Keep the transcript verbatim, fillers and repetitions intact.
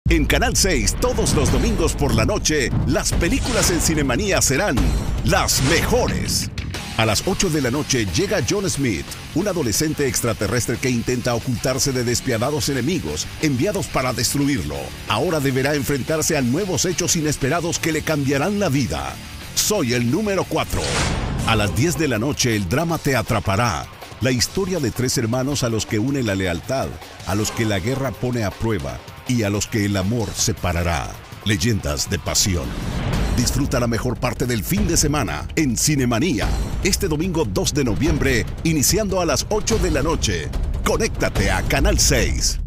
En Canal seis, todos los domingos por la noche, las películas en Cinemanía serán las mejores. A las ocho de la noche llega John Smith, un adolescente extraterrestre que intenta ocultarse de despiadados enemigos enviados para destruirlo. Ahora deberá enfrentarse a nuevos hechos inesperados que le cambiarán la vida. Soy el número cuatro. A las diez de la noche el drama te atrapará. La historia de tres hermanos a los que une la lealtad, a los que la guerra pone a prueba y a los que el amor separará. Leyendas de pasión. Disfruta la mejor parte del fin de semana en Cinemanía. Este domingo dos de noviembre, iniciando a las ocho de la noche. Conéctate a Canal seis.